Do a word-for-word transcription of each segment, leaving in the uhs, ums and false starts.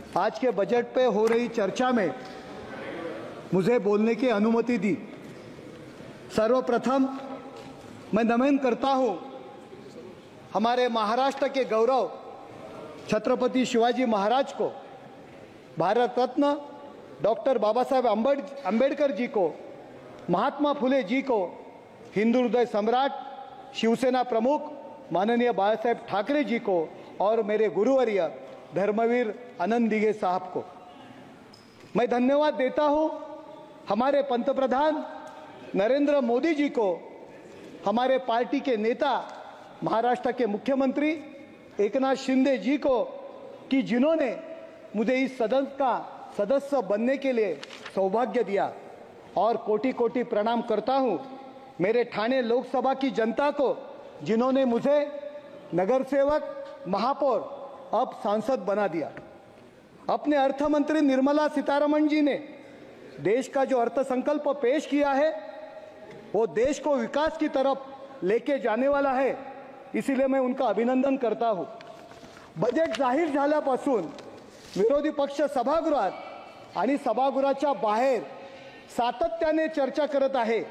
आज के बजट पे हो रही चर्चा में मुझे बोलने की अनुमति दी। सर्वप्रथम मैं नमन करता हूं हमारे महाराष्ट्र के गौरव छत्रपति शिवाजी महाराज को, भारत रत्न डॉक्टर बाबा साहेब अम्बेडकर जी को, महात्मा फुले जी को, हिंदू हृदय सम्राट शिवसेना प्रमुख माननीय बाळासाहेब ठाकरे जी को और मेरे गुरुवर्य धर्मवीर आनंद दिघे साहब को मैं धन्यवाद देता हूं। हमारे पंतप्रधान नरेंद्र मोदी जी को, हमारे पार्टी के नेता महाराष्ट्र के मुख्यमंत्री एकनाथ शिंदे जी को कि जिन्होंने मुझे इस सदन का सदस्य बनने के लिए सौभाग्य दिया, और कोटि कोटि प्रणाम करता हूं मेरे ठाणे लोकसभा की जनता को जिन्होंने मुझे नगर सेवक, महापौर, अब सांसद बना दिया। अपने अर्थ मंत्री निर्मला सीतारमण जी ने देश का जो अर्थसंकल्प पेश किया है वो देश को विकास की तरफ लेके जाने वाला है, इसीलिए मैं उनका अभिनंदन करता हूं। बजेट जाहीर झाल्यापासून विरोधी पक्ष सभागृहात आणि सभागृहाच्या बाहेर सातत्याने चर्चा करत आहे।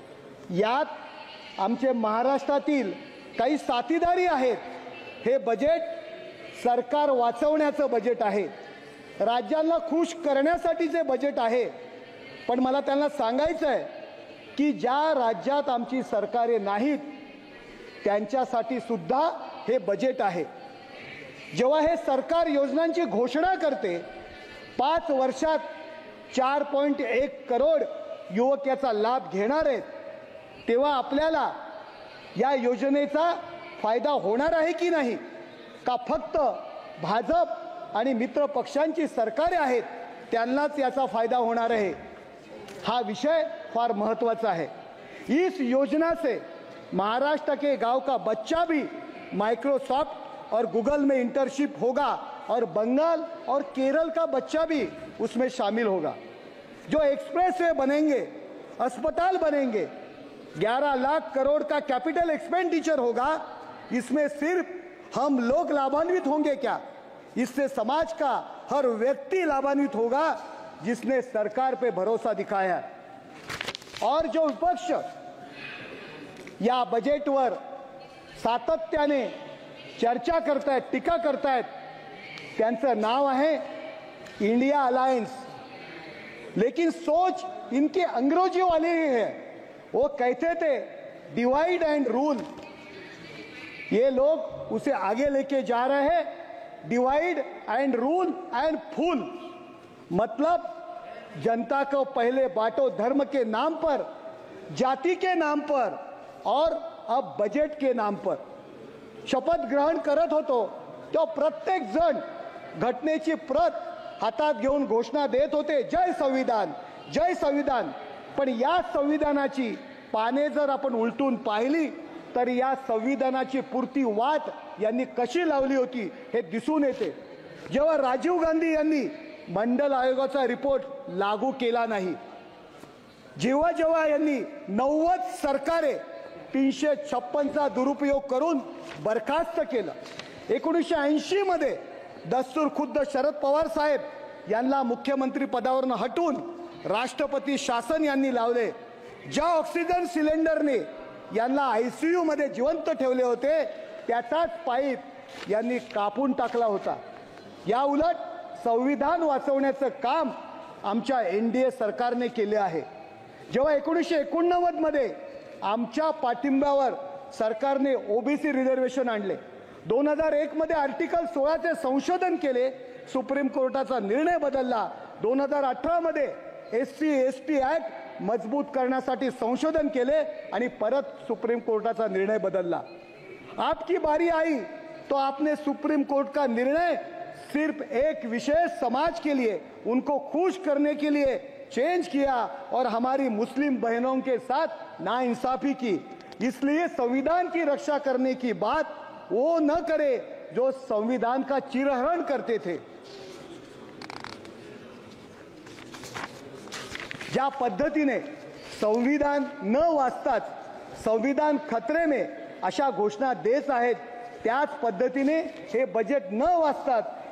यात आमचे महाराष्ट्रातील काही साथीदारी आहेत। हे बजेट सरकार वाचवण्याचं बजेट आहे, राज्यांना खुश करण्यासाठीचे बजेट आहे। पण मला त्यांना सांगायचं आहे की ज्या राज्यात आमची सरकारे नाहीत त्यांच्यासाठी सुद्धा हे बजेट आहे। जेव्हा हे सरकार योजनांची घोषणा करते, पाच वर्षात चार पॉइंट एक करोड युवक याचा लाभ घेणार आहेत, तेव्हा आपल्याला या योजनेचा फायदा होणार आहे की नाही, का फक्त भाजप आणि मित्र पक्षांची सरकारे आहेत त्यांनाच याचा फायदा होणार आहे, हा विषय फार महत्त्वाचा है। इस योजना से महाराष्ट्र के गांव का बच्चा भी माइक्रोसॉफ्ट और गूगल में इंटर्नशिप होगा और बंगाल और केरल का बच्चा भी उसमें शामिल होगा। जो एक्सप्रेसवे बनेंगे, अस्पताल बनेंगे, ग्यारह लाख करोड़ का कैपिटल एक्सपेंडिचर होगा, इसमें सिर्फ हम लोग लाभान्वित होंगे क्या, इससे समाज का हर व्यक्ति लाभान्वित होगा जिसने सरकार पे भरोसा दिखाया। और जो विपक्ष या बजेटवर सातत्याने चर्चा करतायत, टीका करतायत, त्यांचं नाव आहे इंडिया अलायंस, लेकिन सोच इनके अंग्रेजी वाले ही है। वो कहते थे डिवाइड एंड रूल, ये लोग उसे आगे लेके जा रहे हैं, divide and rule and fool, मतलब जनता को पहले बांटो धर्म के नाम पर, जाति के नाम पर और अब बजट के नाम पर। शपथ ग्रहण करत होतो तो प्रत्येक जण घटनेची प्रत हातात घेऊन घोषणा देत होते, जय संविधान, जय संविधान। पण या संविधानाची पाने जर आपण उलटून पाहिली तर या संविधानाची पूर्ती वाट यांनी कशी लावली होती हे दिसून येते। जेव्हा राजीव गांधी यांनी मंडल आयोगाचा रिपोर्ट लागू केला नाही, जेव्हा जेव्हा यांनी नव्वद सरकारे तीनशे छप्पनचा दुरुपयोग करून बरखास्त केलं, एकोणीसशे ऐंशी मध्ये दस्तूर खुद्द शरद पवार साहेब यांना मुख्यमंत्री पदावरून हटवून राष्ट्रपती शासन यांनी लावले। ज्या ऑक्सिजन सिलेंडरने यांना आयसीयू मध्ये जिवंत ठेवले होते त्याचाच पाईप यांनी कापून टाकला होता। या उलट संविधान वाचवण्याचं काम आमच्या एनडीए सरकारने केले आहे। जेव्हा एकोणीसशे एकोणनव्वद मध्ये आमच्या पाठिंब्यावर सरकारने ओबीसी रिझर्वेशन आणले, दोन हजार एक मध्ये आर्टिकल सोळाचे संशोधन केले, सुप्रीम कोर्टाचा निर्णय बदलला, दोन हजार अठरा मध्ये एससी एसटी ऍक्ट मजबूत करण्यासाठी संशोधन केले आणि परत सुप्रीम कोर्टाचा निर्णय बदलला। आपकी बारी आई तो आपने सुप्रीम कोर्ट का निर्णय सिर्फ एक विशेष समाज के लिए, उनको खुश करने के लिए चेंज किया और हमारी मुस्लिम बहनों के साथ नाइंसाफी की। इसलिए संविधान की रक्षा करने की बात वो न करे जो संविधान का चिरहरण करते थे। ज्या पद्धतीने संविधान न वाचताच संविधान खतरे में अशा घोषणा देत आहेत, त्याच पद्धतीने हे बजेट न वाचताच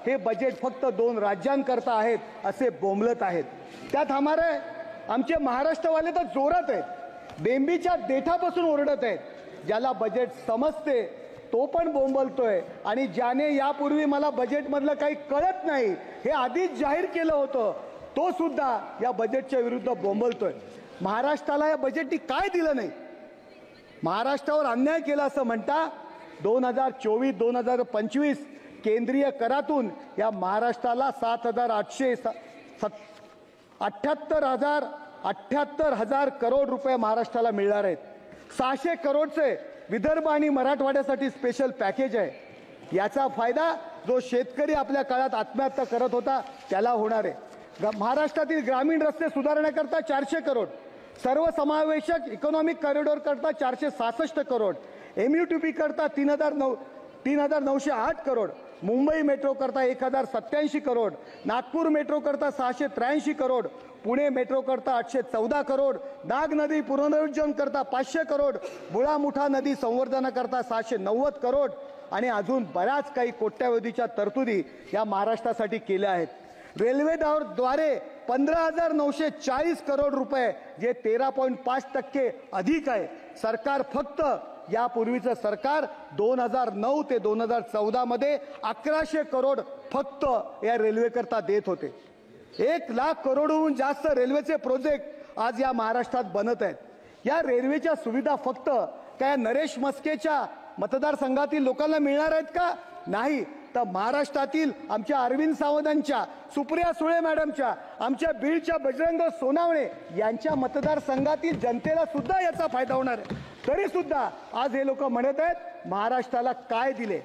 हे बजेट फक्त दोन राज्यांकरता आहेत असे बोंबलत आहेत। त्यात हमारे आमचे महाराष्ट्रवाले तर जोरात आहेत, बेंबीच्या देठापासून ओरडत आहेत। ज्याला बजेट समजते तो पण बोंबलतोय आणि ज्याने यापूर्वी मला बजेटमधलं काही कळत नाही हे आधीच जाहीर केलं होतं तो सुद्धा या बजेटच्या विरुद्ध बोंबलतोय। महाराष्ट्राला या बजेटने काय दिलं नाही, महाराष्ट्रावर अन्याय केला असं म्हणता दोन हजार चोवीस दोन हजार पंचवीस केंद्रीय करातून या महाराष्ट्राला सात हजार आठशे अठ्ठ्याहत्तर हजार अठ्ठ्याहत्तर हजार करोड रुपये महाराष्ट्राला मिळणार आहेत। सहाशे करोडचे विदर्भ आणि मराठवाड्यासाठी स्पेशल पॅकेज आहे। याचा फायदा जो शेतकरी आपल्या काळात आत्महत्या करत होता त्याला होणार आहे। महाराष्ट्रातील ग्रामीण रस्ते सुधारण्याकरता चारशे करोड, सर्वसमावेशक इकॉनॉमिक कॉरिडॉर करता चारशे सहासष्ट crore, M U T P करता तीन हजार नऊ तीन हजार नऊशे आठ करोड, मुंबई मेट्रो करता एक हजार सत्याऐंशी करोड, नागपूर मेट्रो करता सहाशे त्र्याऐंशी करोड, पुणे मेट्रो करता आठशे चौदा करोड, नाग नदी पुनरुज्जीवन करता पाचशे करोड, बुळा मुठा नदी संवर्धनाकरता सहाशे नव्वद करोड आणि अजून बऱ्याच काही कोट्यावधीच्या तरतुदी या महाराष्ट्रासाठी केल्या आहेत। रेल्वेद्वारे पंधरा हजार नऊशे चाळीस करोड रुपये जे तेरा पॉईंट पाच टक्के अधिक आहे। सरकार फक्त यापूर्वीचं सरकार दोन हजार नऊ ते दोन हजार चौदा मध्ये अकराशे करोड फक्त या रेल्वे करता देत होते। एक लाख करोडहून जास्त रेल्वेचे प्रोजेक्ट आज या महाराष्ट्रात बनत आहेत। या रेल्वेच्या सुविधा फक्त काय नरेश मस्केच्या मतदारसंघातील लोकांना मिळणार आहेत का? नाही, तर महाराष्ट्रातील आमच्या अरविंद सावंतांच्या, सुप्रिया सुळे मॅडमच्या, आमच्या बीडच्या बजरंग सोनावणे यांच्या मतदारसंघातील जनतेला सुद्धा याचा फायदा होणार आहे। तरी सुद्धा आज हे लोक म्हणत आहेत महाराष्ट्राला काय दिले।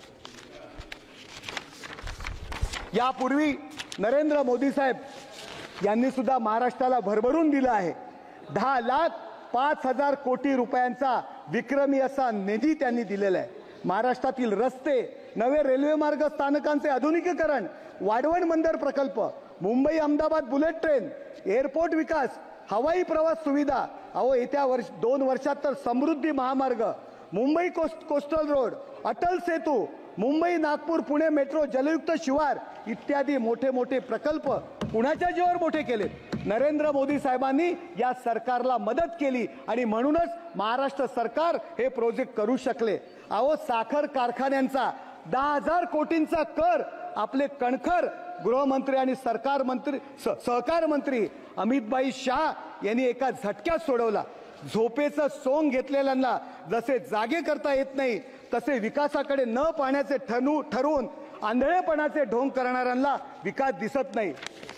यापूर्वी नरेंद्र मोदी साहेब यांनी सुद्धा महाराष्ट्राला भरभरून दिला आहे। दहा लाख पाच हजार कोटी रुपयांचा विक्रमी असा निधी त्यांनी दिलेला आहे। महाराष्ट्रातील रस्ते, नवे रेल्वे मार्ग स्थानकांचे आधुनिकीकरण, वाढवण बंदर प्रकल्प, Mumbai Ahmedabad bullet train, airport विकास, हवाई प्रवास सुविधा, अहो येत्या वर्ष दोन वर्षात तर Samruddhi Mahamarg, Mumbai coast coastal road, Atal Setu, Mumbai Nagpur Pune metro, Jalyukt Shivar इत्यादी मोठे मोठे प्रकल्प कुणाच्या जीवावर मोठे केले? नरेंद्र मोदी साहेबांनी या सरकारला मदत केली आणि म्हणूनच महाराष्ट्र सरकार हे प्रोजेक्ट करू शकले। अहो साखर कारखान्यांचा दहा हजार कोटींचा कर आपले कणखर गृहमंत्री आणि सरकार मंत्री सहकार मंत्री अमितभाई शाह यांनी एका झटक्यात सोडवला। झोपेचं सोंग घेतलेल्यांना जसे जागे करता येत नाही तसे विकासाकडे न पाहण्याचे ठरवू ठरवून आंधळेपणाचे ढोंग करणाऱ्यांना विकास दिसत नाही।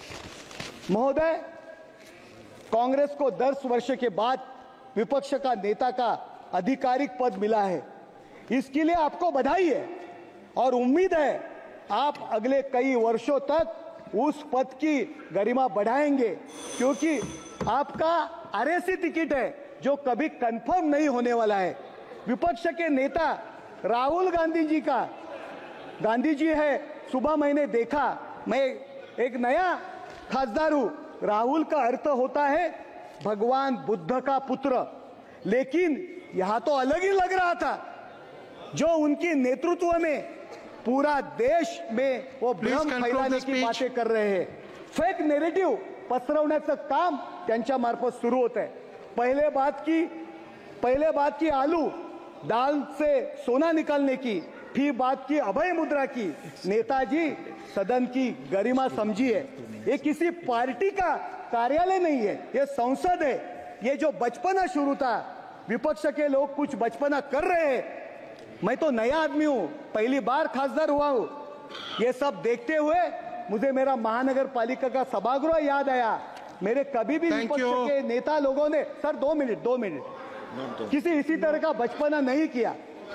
महोदय, कांग्रेस को दस वर्ष के बाद विपक्ष का नेता का आधिकारिक पद मिला है, इसके लिए आपको बधाई है और उम्मीद है आप अगले कई वर्षों तक उस पद की गरिमा बढ़ाएंगे, क्योंकि आपका आर एस सी टिकट है जो कभी कंफर्म नहीं होने वाला है। विपक्ष के नेता राहुल गांधी जी का गांधी जी है, सुबह मैंने देखा, मैं एक नया खासदार हूं, राहुल का अर्थ होता है भगवान बुद्ध का पुत्र, लेकिन यहां तो अलग ही लग रहा था। जो उनकी नेतृत्व में पूरा देश में वो भ्रम फैलाने की बातें कर रहे हैं, फेक नैरेटिव पसरवण्याचं काम त्यांच्या मार्फत सुरू होत है। पहले बात की पहले बात की आलू दाल से सोना निकालने की, फिर बात की अभय मुद्रा की। नेताजी सदन की गरिमा समझिए, ये किसी पार्टी का कार्यालय नहीं है, ये संसद है। ये जो बचपना शुरू था, विपक्ष के लोग कुछ बचपना कर रहे हैं, मैं तो नया आदमी हूं, पहली बार खासदार हुआ हूं। ये सब देखते हुए मुझे मेरा महानगर पालिका का सभागृह याद आया। मेरे कभी भी विपक्ष के नेता लोगों ने, सर दो मिनट दो मिनट किसी इसी तरह का बचपना नहीं किया।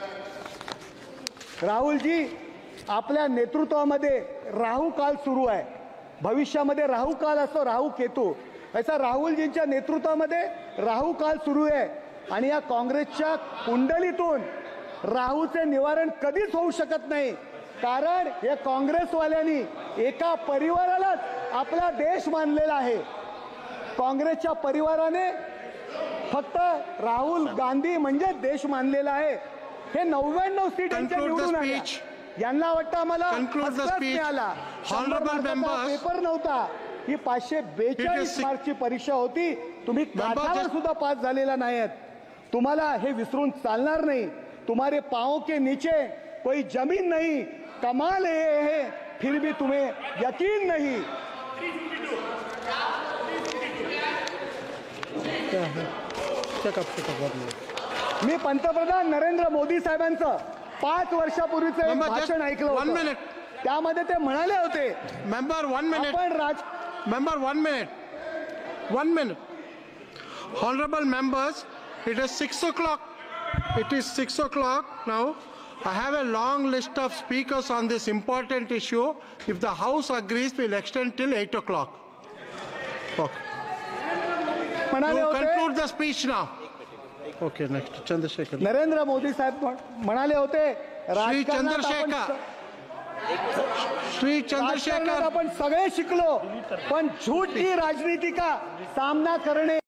राहुल जी, आपल्या नेतृत्वामध्ये राहू काल सुरू आहे, भविष्यामध्ये राहू काल असतो, राहू केतू, ऐसा राहुलजींच्या नेतृत्वामध्ये राहू काल सुरू आहे आणि या काँग्रेसच्या कुंडलीतून राहूचे निवारण कधीच होऊ शकत नाही, कारण या काँग्रेसवाल्यांनी एका परिवारालाच आपला देश मानलेला आहे। काँग्रेसच्या परिवाराने फक्त राहुल गांधी म्हणजे देश मानलेला आहे। हे नव्याण्णव सीट यांच्या निवडून आल्या, यांना वाटतं आम्हाला Conclude the हक्कच speech. मिळाला. शंभर Honorable मार्काचा members. पेपर नव्हता, ही पाचशे बेचाळीस six- मार्कची परीक्षा होती. तुम्ही काठावर just- सुद्धा पास झालेला नाहीत. तुम्हाला हे विसरून चालणार नाही. तुम्हारे पाँव के नीचे कोई जमीन नहीं, कमाल है, है फिर भी तुम्हें यकीन नहीं. मी पंतप्रधान नरेंद्र मोदी साहेबांचं पाच वर्षापूर्वीचं एक Member, just भाषण ऐकलं one होतं. minute. त्यामध्ये ते म्हणाले होते, Member, one minute. आपण राज Member, one minute. One minute. Honorable members, it is six o'clock. It is six o'clock now. I have a long list of speakers on this important issue. If the House agrees, we'll extend till eight o'clock. Okay. म्हणाले You होते, conclude the speech now. Okay, next. Chandrasekhar. Narendra Modi साहेब म्हणाले होते, राजकारणात आपण Chandrashekhar. Shri राजकारणात Chandrasekhar. आपण सगळे शिकलो, पण झूठ की राजनीति का सामना करने